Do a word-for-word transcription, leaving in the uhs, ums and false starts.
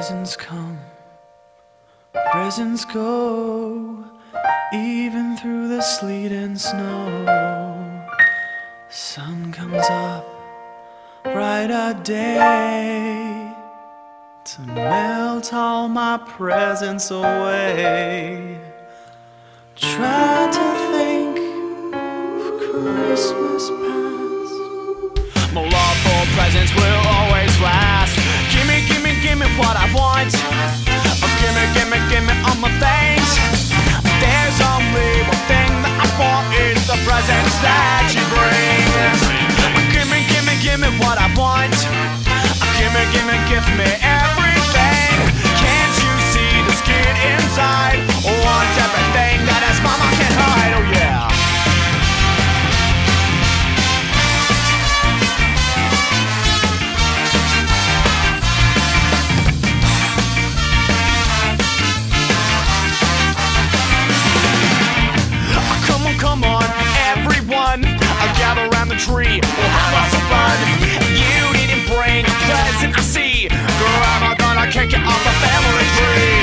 Presents come, presents go, even through the sleet and snow. Sun comes up, brighter day, to melt all my presents away. Try to think of Christmas past. My love for presents will always last. Gimme, gimme, gimme what I want. Oh, gimme, gimme, gimme all my things. There's only one thing that I want, is the presents that you bring. Oh, gimme, gimme, gimme what I want. Oh, gimme, gimme, give me everything. Can't you see the skin inside? Want everything that his mama can hide, oh yeah. Come on, everyone, I'll gather around the tree. We'll have lots of fun. You didn't bring a present, I see. Girl, I'm gonna kick it off the family tree.